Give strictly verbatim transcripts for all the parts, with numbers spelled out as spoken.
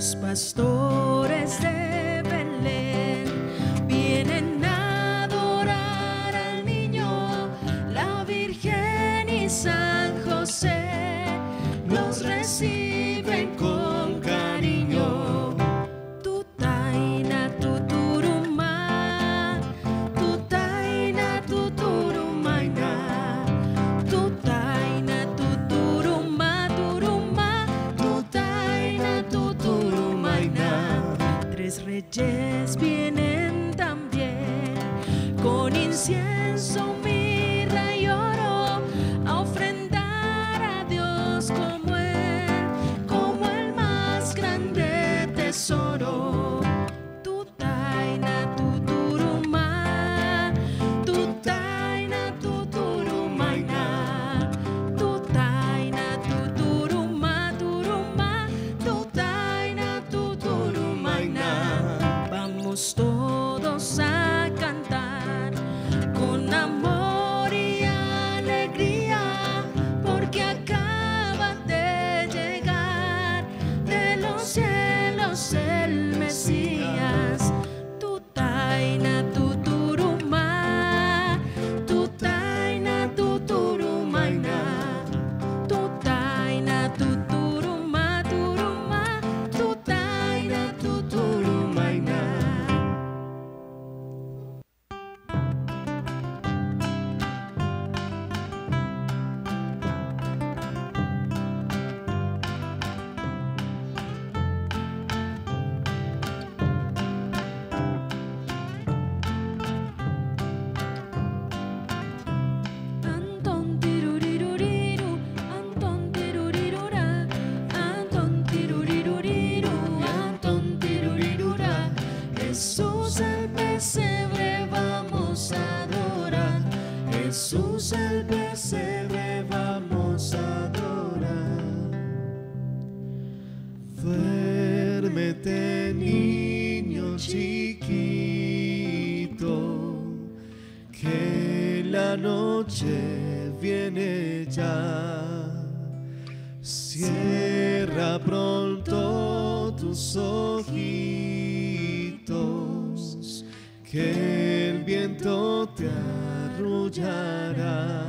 Los pastores de Belén vienen a adorar al niño, la Virgen y San José los reciben con cariño. Tutaina, tuturumá, tutaina, tuturumaina, tutaina, tuturumá, turumá, tutaina, tuturumaina. Tres reyes vienen también con incienso, mirra y oro a ofrendar a Dios como él, como el más grande tesoro. Tutaina, tuturumá, tutaina, tuturumaina, tutaina, tuturumá, turumá, tutaina, tuturumaina. Vamos todos a cantar con amor y alegría, porque acaba de llegar de los cielos el Mesías. Tutaina, tuturumá, tutaina, tuturumaina, tutaina, tuturumá, turumá, tutaina, tuturumaina. Anton tiruriruriru, Anton tirurirura, Anton tiruriruriru, Anton tirurirura. Jesús el pesebre vamos a adorar, Jesús el pesebre vamos a adorar. Duérmete, niño chiquito, que la noche viene ya. Cierra pronto tus ojitos, que el viento te arrullará.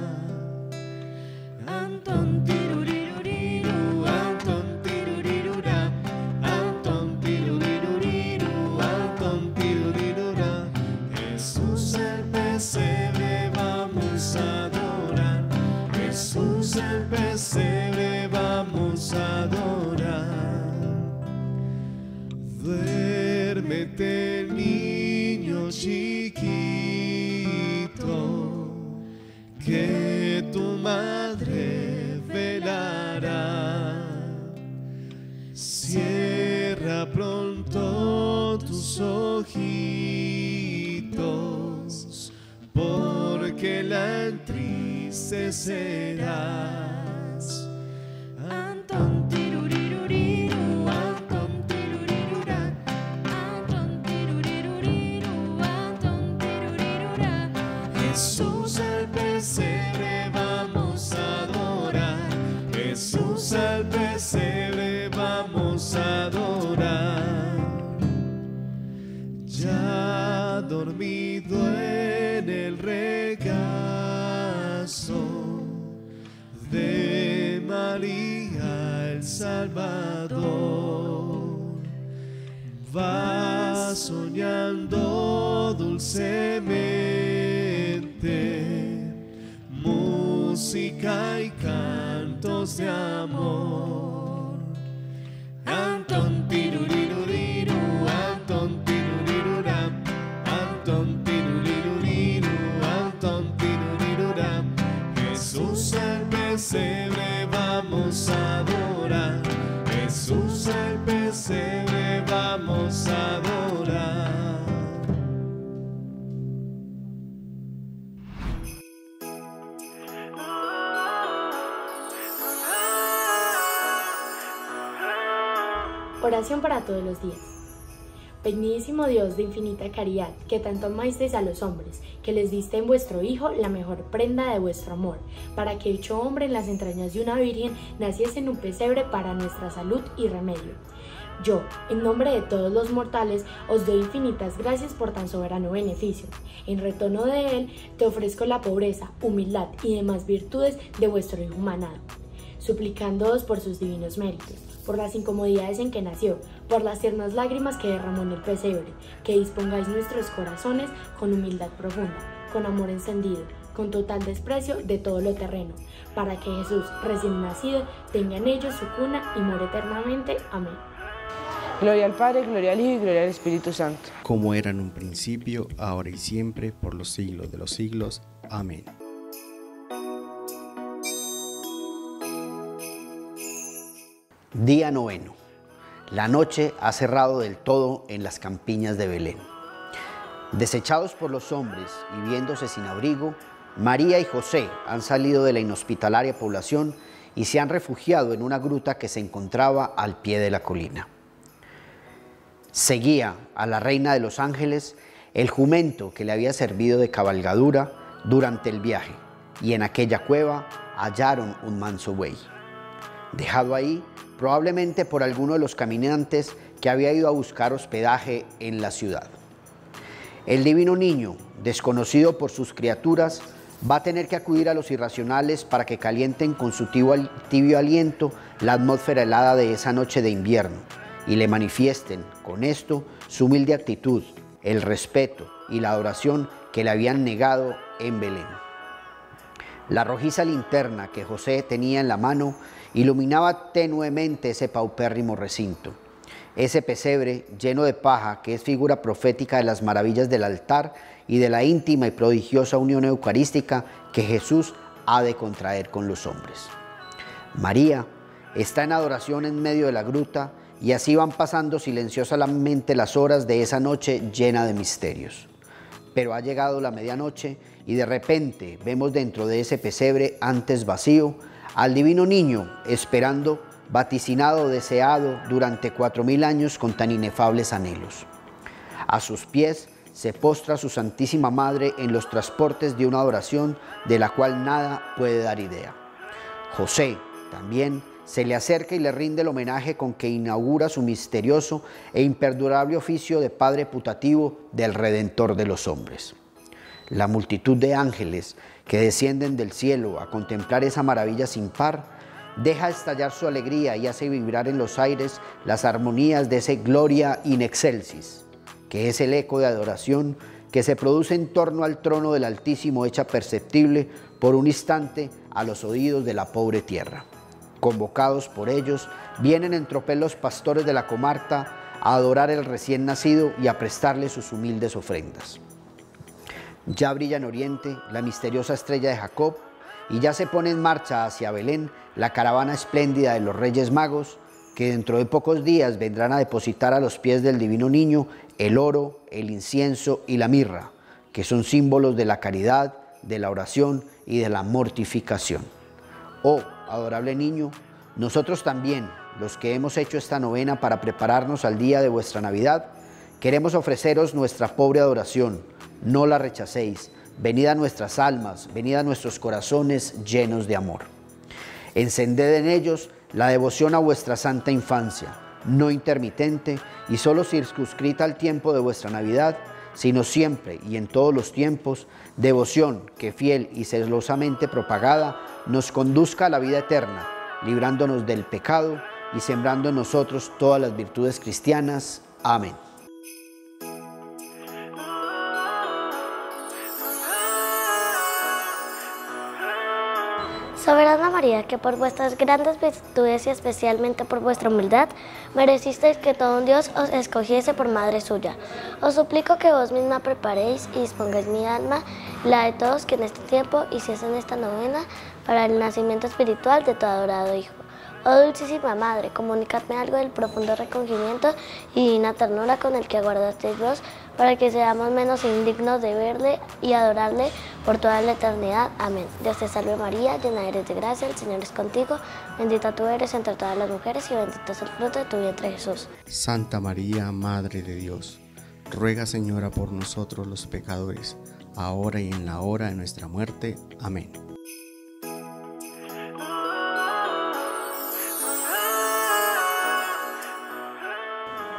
Anton tiruriruriru, Anton tirurirura, Anton tiruriruriru, Anton tirurirura. Jesús el pesebre vamos a adorar, Jesús el pesebre vamos a adorar. Duérmete, niño chiquito, que tu madre velará. Cierra pronto tus ojitos, porque la entristecerás. Anton tiruriruriru, Anton tirurirura, Anton tiruriruriru, Anton tirurirura. Jesús al pesebre vamos a adorar, Jesús al pesebre vamos a adorar. Ya dormido en el regazo de María el Salvador, va soñando dulcemente música y cantos de amor. Anton tiruriruriru, Anton tirurirura, Anton tiruriruriru, Anton tirurirura. Jesús al pesebre vamos a adorar, Jesús al pesebre vamos a adorar. Oración para todos los días. Benignísimo Dios de infinita caridad, que tanto amasteis a los hombres, que les diste en vuestro Hijo la mejor prenda de vuestro amor, para que hecho hombre en las entrañas de una virgen, naciese en un pesebre para nuestra salud y remedio. Yo, en nombre de todos los mortales, os doy infinitas gracias por tan soberano beneficio. En retorno de él, te ofrezco la pobreza, humildad y demás virtudes de vuestro Hijo manado, suplicándoos por sus divinos méritos, por las incomodidades en que nació, por las tiernas lágrimas que derramó en el pesebre, que dispongáis nuestros corazones con humildad profunda, con amor encendido, con total desprecio de todo lo terreno, para que Jesús, recién nacido, tenga en ellos su cuna y more eternamente. Amén. Gloria al Padre, gloria al Hijo y gloria al Espíritu Santo. Como era en un principio, ahora y siempre, por los siglos de los siglos. Amén. Día noveno. La noche ha cerrado del todo en las campiñas de Belén. Desechados por los hombres y viéndose sin abrigo, María y José han salido de la inhospitalaria población y se han refugiado en una gruta que se encontraba al pie de la colina. Seguía a la reina de los ángeles el jumento que le había servido de cabalgadura durante el viaje, y en aquella cueva hallaron un manso buey, dejado ahí probablemente por alguno de los caminantes que había ido a buscar hospedaje en la ciudad. El divino niño, desconocido por sus criaturas, va a tener que acudir a los irracionales para que calienten con su tibio, tibio aliento la atmósfera helada de esa noche de invierno y le manifiesten con esto su humilde actitud, el respeto y la adoración que le habían negado en Belén. La rojiza linterna que José tenía en la mano iluminaba tenuemente ese paupérrimo recinto, ese pesebre lleno de paja que es figura profética de las maravillas del altar y de la íntima y prodigiosa unión eucarística que Jesús ha de contraer con los hombres. María está en adoración en medio de la gruta y así van pasando silenciosamente las horas de esa noche llena de misterios. Pero ha llegado la medianoche y de repente vemos dentro de ese pesebre antes vacío al divino niño esperando, vaticinado, deseado durante cuatro mil años con tan inefables anhelos. A sus pies se postra su Santísima Madre en los transportes de una adoración de la cual nada puede dar idea. José también se le acerca y le rinde el homenaje con que inaugura su misterioso e imperdurable oficio de Padre putativo del Redentor de los hombres. La multitud de ángeles que descienden del cielo a contemplar esa maravilla sin par, deja estallar su alegría y hace vibrar en los aires las armonías de ese Gloria in excelsis, que es el eco de adoración que se produce en torno al trono del Altísimo, hecha perceptible por un instante a los oídos de la pobre tierra. Convocados por ellos, vienen en tropel los pastores de la comarca a adorar el recién nacido y a prestarle sus humildes ofrendas. Ya brilla en oriente la misteriosa estrella de Jacob y ya se pone en marcha hacia Belén la caravana espléndida de los Reyes Magos, que dentro de pocos días vendrán a depositar a los pies del divino niño el oro, el incienso y la mirra, que son símbolos de la caridad, de la oración y de la mortificación. Oh, adorable niño, nosotros también, los que hemos hecho esta novena para prepararnos al día de vuestra Navidad, queremos ofreceros nuestra pobre adoración. No la rechacéis. Venid a nuestras almas, venid a nuestros corazones llenos de amor. Encended en ellos la devoción a vuestra santa infancia, no intermitente y solo circunscrita al tiempo de vuestra Navidad, sino siempre y en todos los tiempos, devoción que fiel y celosamente propagada nos conduzca a la vida eterna, librándonos del pecado y sembrando en nosotros todas las virtudes cristianas. Amén. Soberana María, que por vuestras grandes virtudes y especialmente por vuestra humildad, merecisteis que todo un Dios os escogiese por madre suya. Os suplico que vos misma preparéis y dispongáis mi alma, la de todos que en este tiempo hiciesen esta novena para el nacimiento espiritual de tu adorado Hijo. Oh dulcísima Madre, comunicadme algo del profundo recogimiento y divina ternura con el que aguardasteis vos, para que seamos menos indignos de verle y adorarle por toda la eternidad. Amén. Dios te salve María, llena eres de gracia, el Señor es contigo, bendita tú eres entre todas las mujeres y bendito es el fruto de tu vientre Jesús. Santa María, Madre de Dios, ruega Señora por nosotros los pecadores, ahora y en la hora de nuestra muerte. Amén.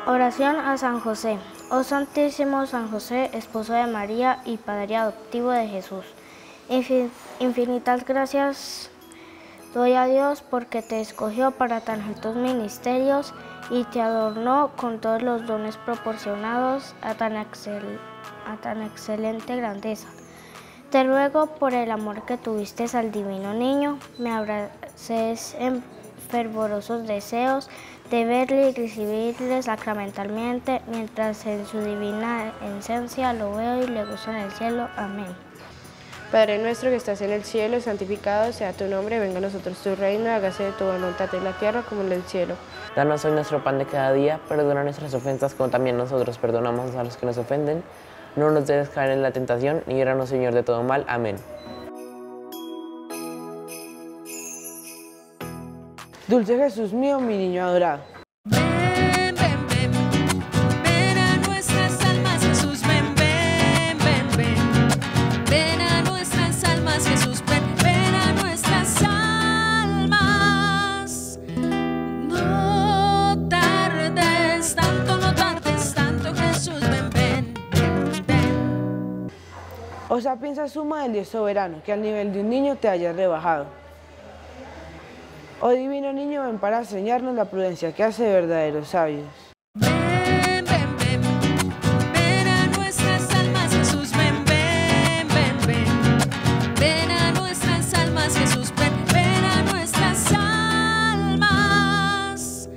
Oración a San José. Oh Santísimo San José, esposo de María y padre adoptivo de Jesús. Infinitas gracias doy a Dios porque te escogió para tan altos ministerios y te adornó con todos los dones proporcionados a tan, excel, a tan excelente grandeza. Te ruego por el amor que tuviste al divino niño, me abraces en fervorosos deseos de verle y recibirle sacramentalmente, mientras en su divina esencia lo veo y le gozo en el cielo. Amén. Padre nuestro que estás en el cielo, santificado sea tu nombre, venga a nosotros tu reino, hágase de tu voluntad en la tierra como en el cielo. Danos hoy nuestro pan de cada día, perdona nuestras ofensas como también nosotros perdonamos a los que nos ofenden. No nos dejes caer en la tentación, y líbranos, Señor, de todo mal. Amén. Dulce Jesús mío, mi niño adorado. Ven, ven, ven, ven a nuestras almas, Jesús, ven, ven, ven, ven. Ven a nuestras almas, Jesús, ven, ven a nuestras almas. No tardes tanto, no tardes tanto, Jesús, ven, ven, ven, ven. O sapienza suma del Dios soberano, que al nivel de un niño te hayas rebajado. Oh divino niño, ven para enseñarnos la prudencia que hace de verdaderos sabios. Ven, ven, ven, ven a nuestras almas, Jesús, ven, ven, ven, ven. Ven a nuestras almas, Jesús, ven, ven a nuestras almas.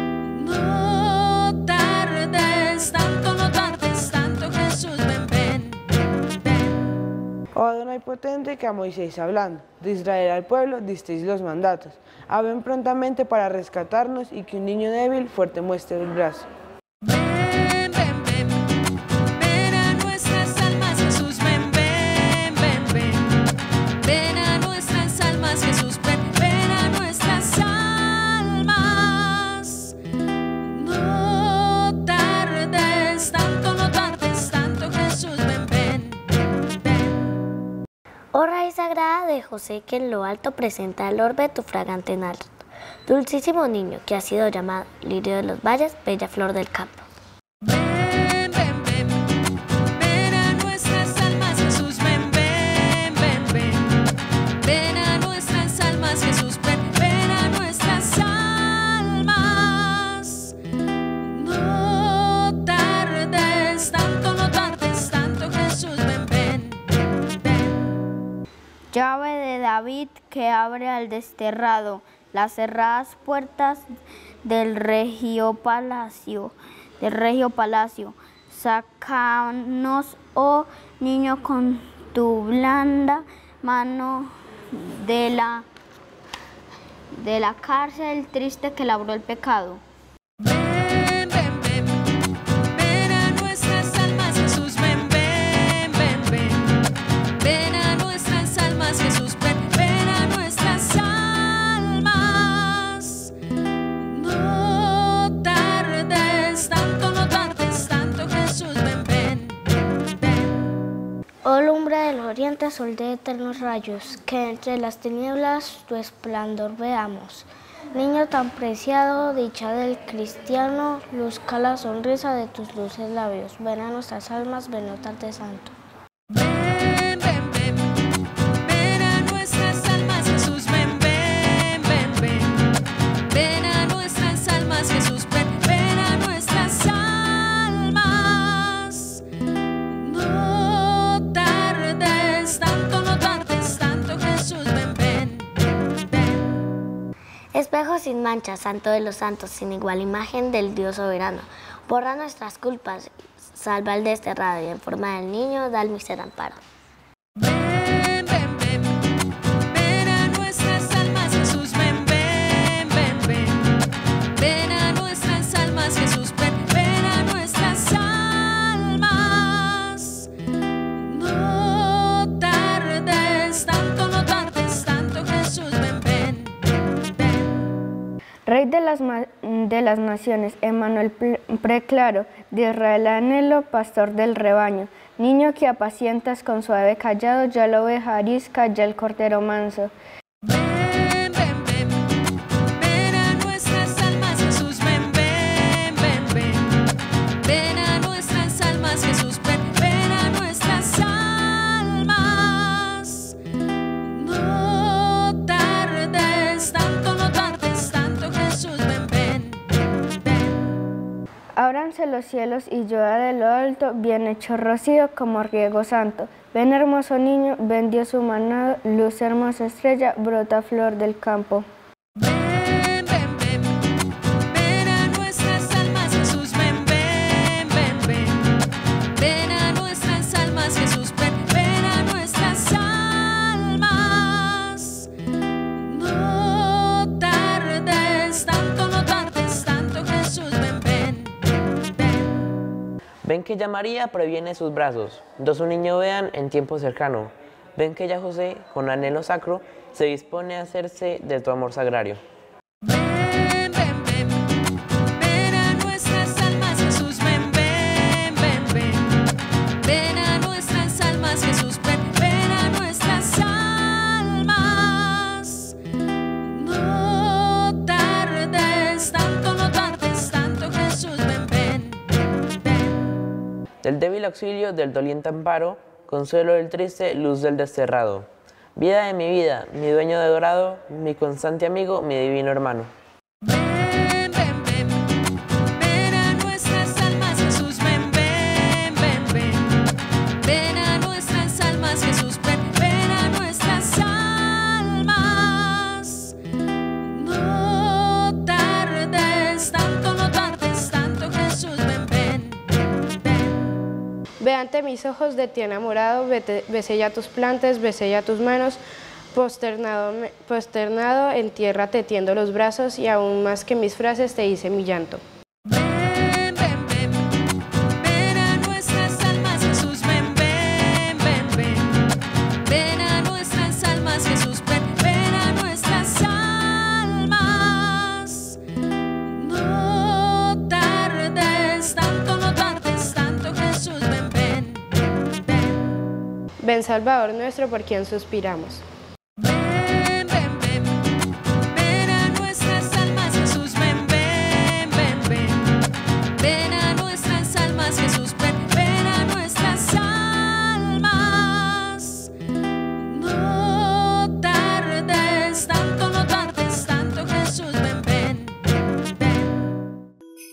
No tardes tanto, no tardes tanto, Jesús, ven, ven, ven, ven. Oh Adonai potente, que a Moisés hablando, de Israel al pueblo disteis los mandatos. Ah, ven prontamente para rescatarnos y que un niño débil fuerte muestre el brazo. Ven, ven, ven, ven a nuestras almas, Jesús, ven, ven, ven, ven. Ven a nuestras almas, Jesús, ven, ven a nuestras almas. No tardes tanto, no tardes tanto, Jesús, ven, ven, ven, ven. Oh raíz sagrada de José, que en lo alto presenta el orbe tu fragante en alto. Dulcísimo niño, que ha sido llamado lirio de los valles, bella flor del campo. Ven, ven, ven, ven a nuestras almas, Jesús, ven, ven, ven, ven. Ven a nuestras almas, Jesús, ven, ven a nuestras almas. No tardes tanto, no tardes tanto, Jesús, ven, ven, ven, ven. Llave de David que abre al desterrado las cerradas puertas del regio palacio, del regio palacio. Sácanos, oh niño, con tu blanda mano de la, de la cárcel triste que labró el pecado. Ven, ven, ven, ven a nuestras almas, Jesús, ven, ven, ven, ven. Ven a nuestras almas, Jesús, ven, ven a nuestras almas. No tardes tanto, no tardes tanto, Jesús, ven, ven, ven, ven. Oh lumbre del oriente, sol de eternos rayos, que entre las tinieblas tu esplendor veamos. Niño tan preciado, dicha del cristiano, luzca la sonrisa de tus dulces labios. Ven a nuestras almas, ven, no tardes santo. Ven, ven, ven, ven a nuestras almas, Jesús, ven, ven, ven, ven. Ven a nuestras almas, Jesús, ven, ven a nuestras almas. No tardes tanto, no tardes tanto, Jesús, ven, ven, ven, ven. Espejo sin mancha, santo de los santos, sin igual imagen del Dios soberano. Borra nuestras culpas, salva al desterrado y en forma del niño da el miser amparo. Ven, ven, ven, ven a nuestras almas, Jesús, ven, ven, ven, ven. Ven a nuestras almas, Jesús, ven, ven a nuestras almas. No tardes tanto, no tardes tanto, Jesús, ven, ven, ven, ven. Rey de las, de las naciones, Emmanuel preclaro, de Israel anhelo, pastor del rebaño. Niño que apacientas con suave callado, ya la oveja arisca, ya el cordero manso. Ven, ven, ven, ven a nuestras almas, Jesús, ven, ven, ven, ven. Ábranse los cielos y llueva de lo alto, bien hecho rocío como riego santo. Ven hermoso niño, ven Dios humanado, luz hermosa estrella, brota flor del campo. Ven, ven, ven, ven a nuestras almas, Jesús, ven, ven, ven, ven. Ven a nuestras almas, Jesús, ven, ven a nuestras almas. No tardes tanto, no tardes tanto, Jesús, ven, ven, ven. Ven que ya María previene sus brazos, dos un niño vean en tiempo cercano. Ven que ya José, con anhelo sacro, se dispone a hacerse de tu amor sagrario. Ven, ven, ven, ven a nuestras almas, Jesús, ven, ven, ven, ven. Ven a nuestras almas, Jesús, ven, ven a nuestras almas. No tardes tanto, no tardes tanto, Jesús, ven, ven, ven. Del débil auxilio, del doliente amparo, consuelo del triste, luz del desterrado. Vida de mi vida, mi dueño de dorado, mi constante amigo, mi divino hermano. Ven, ven, ven, ven a nuestras almas, Jesús, ven, ven, ven, ven. Ven a nuestras almas, Jesús, ven, ven a nuestras almas. No tardes tanto, no tardes tanto, Jesús, ven, ven, ven. Ve ante mis ojos de ti enamorado, vete- besé ya tus plantas, besé ya tus manos, posternado, me- posternado en tierra te tiendo los brazos y aún más que mis frases te hice mi llanto. Ven, ven, ven, ven a nuestras almas, Jesús, ven, ven, ven, ven. Ven a nuestras almas, Jesús, ven, ven a nuestras almas. No tardes tanto, no tardes tanto, Jesús, ven, ven, ven. Ven Salvador nuestro por quien suspiramos. Ven, ven, ven, ven a nuestras almas, Jesús, ven, ven, ven, ven. Ven a nuestras almas, Jesús, ven, ven a nuestras almas. No tardes tanto, no tardes tanto, Jesús, ven, ven, ven.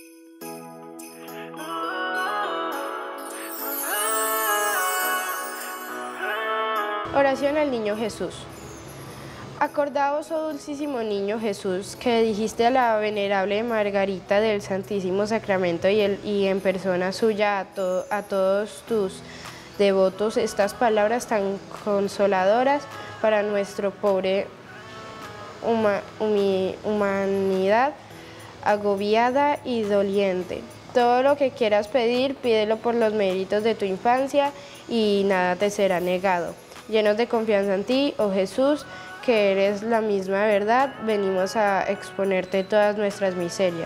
Oración al niño Jesús. Acordaos, oh dulcísimo niño Jesús, que dijiste a la venerable Margarita del Santísimo Sacramento y, el, y en persona suya a, to, a todos tus devotos estas palabras tan consoladoras para nuestro pobre huma, humi, humanidad agobiada y doliente. Todo lo que quieras pedir, pídelo por los méritos de tu infancia y nada te será negado. Llenos de confianza en ti, oh Jesús, que eres la misma verdad, venimos a exponerte todas nuestras miserias.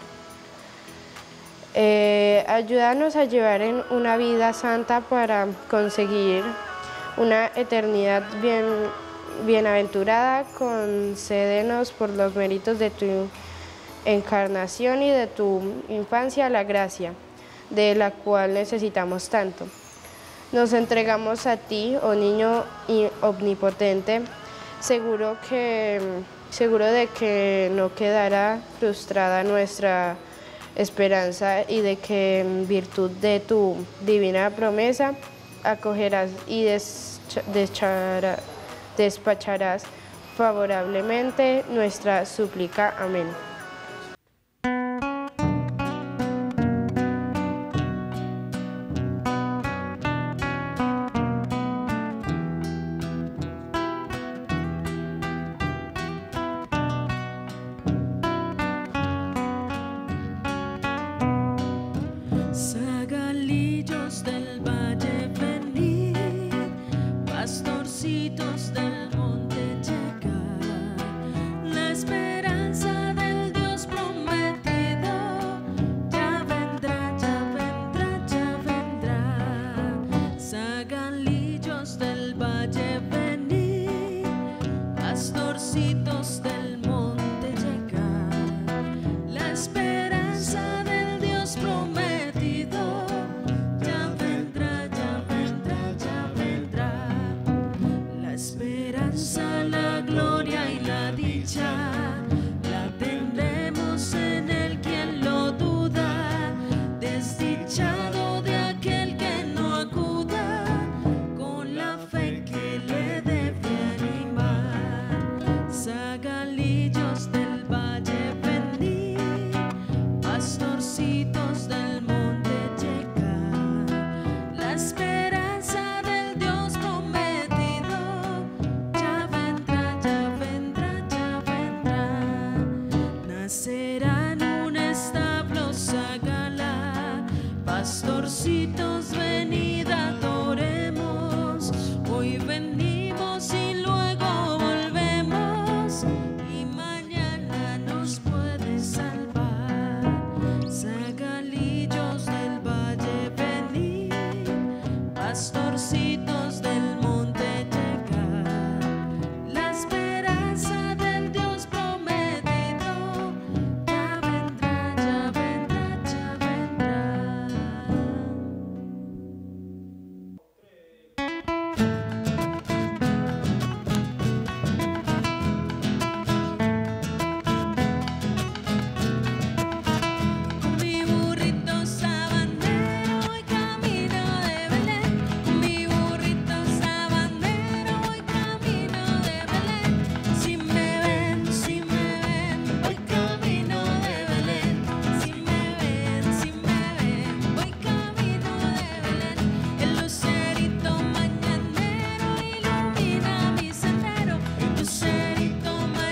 Eh, ayúdanos a llevar en una vida santa para conseguir una eternidad bien, bienaventurada. Concédenos por los méritos de tu encarnación y de tu infancia la gracia, de la cual necesitamos tanto. Nos entregamos a ti, oh niño omnipotente, seguro, que, seguro de que no quedará frustrada nuestra esperanza y de que en virtud de tu divina promesa acogerás y deschara, despacharás favorablemente nuestra súplica. Amén. Zagalillos del valle venid, pastorcitos del monte llegar, la esperanza del pastorcitos del monte llegar. La esperanza del Dios prometido ya vendrá, ya vendrá, ya vendrá. Nacerá en un establo Zagala, pastorcitos venid adoremos. Hoy venimos y luego volvemos, y mañana nos puede salvar. Zagalillos del valle venid, pastorcitos del monte llegar. La esperanza del Dios prometido ya vendrá, ya vendrá, ya vendrá. Con mi burrito sabanero voy camino de Belén. Con mi burrito sabanero voy camino de Belén. Si me ven, si me ven, voy camino de Belén. Si me ven, si me ven, voy camino de Belén. El lucerito mañanero ilumina mi sendero. El lucerito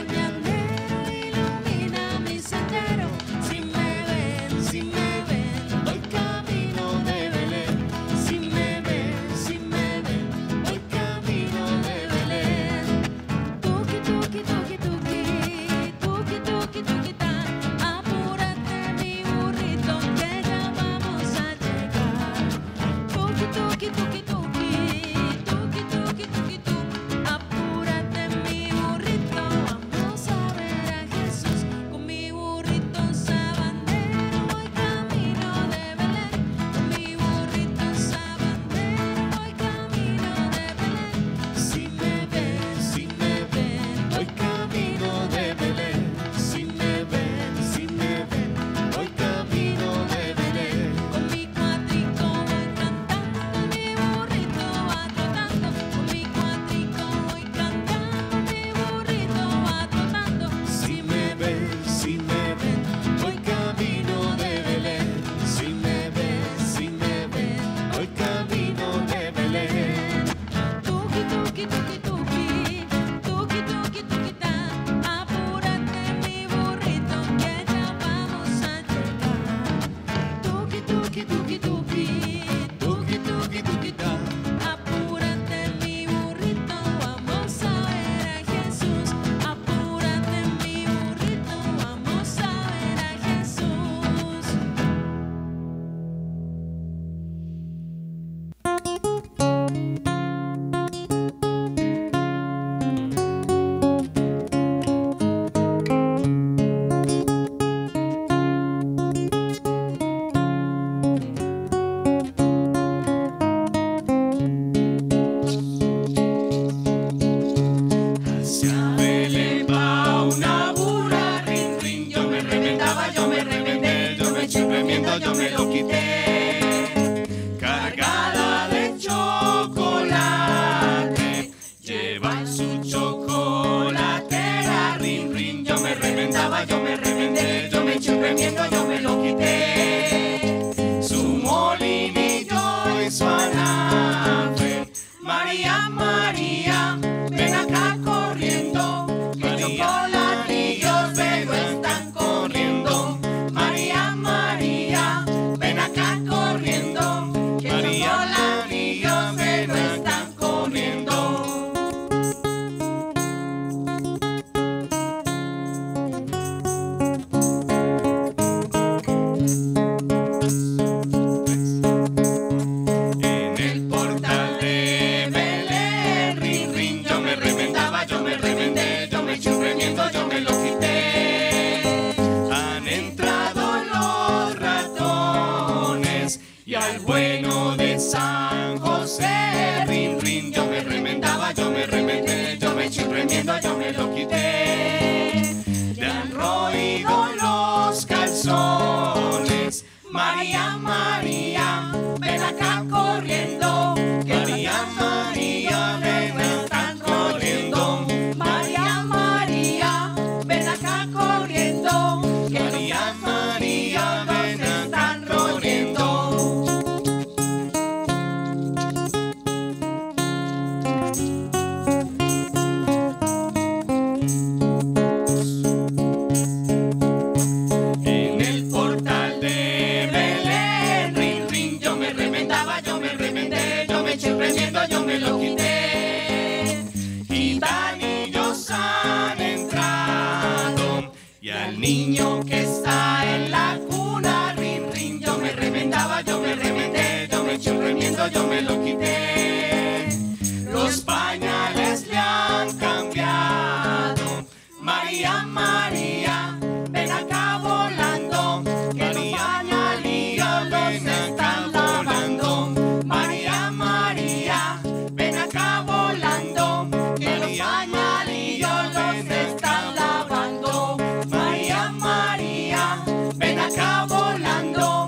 mañanero ilumina mi sendero. Si me ven, si me ven, voy camino de Belén. Si me ven, si me ven, voy camino de Belén. Tuki, tuki, tuki, tuki, tuki, tuki, tuki, ta. Apúrate mi burrito que ya vamos a llegar. Tuki, tuki, tuki, tuki, tuki, tuki, tuki, tu. Apúrate mi burrito, vamos a ver a Jesús. Con mi burrito sabanero voy camino de Belén. Con mi burrito sabanero voy camino de Belén. Si me ven, si me ven, voy camino de Belén. Si me ven, si me ven, voy camino de Belén. Con mi cuatrico voy cantando, con mi burrito va trotando. Con mi cuatrico voy cantando, mi burrito va trotando. Si me ven, si me ven, voy camino de Belén. Si me ven, si me ven, voy camino de Belén. Tuki, tuki, tuki, tuki, tuki, tuki, tuki, ta. Apúrate mi burrito que ya vamos a llegar. Tuki, tuki, tuki, tuki, tuki, tuki, tuki, ta. Apúrate mi burrito, vamos a ver a Jesús. Apúrate mi burrito, vamos a ver a Jesús. Hacia Belén va una burra, rin, rin. Yo me reventaba, yo me reventé, yo me eché un remiendo, yo me lo quité. Cargada de chocolate, lleva su chocolatera, rin, rin. Yo me reventaba, yo me reventé, yo me eché un remiendo, yo me lo quité. Su molinillo y su anafe, María, María, ven acá corriendo, que chocolatillos veo están corriendo. María, María, ven acá corriendo, que chocolatillos veo están corriendo. En el portal de Belén, rin, rin, yo me reventaba, yo me reventé, yo me eché un remiendo, yo me lo quité. Han entrado los ratones y al bueno de San José, rin, rin, yo me reventaba, yo me reventé, yo me eché un remiendo, yo me lo quité. Le han roído los calzones, María, María, ven acá corriendo, que María, María, ven acá corriendo. María, María, ven acá corriendo, que María, María, ven acá cuando yo me lo quité. Los pañales le han cambiado. María, María, ven acá volando, que los pañalillos los están lavando. María, María, ven acá volando, que los pañalillos los están lavando. María, María, ven acá volando.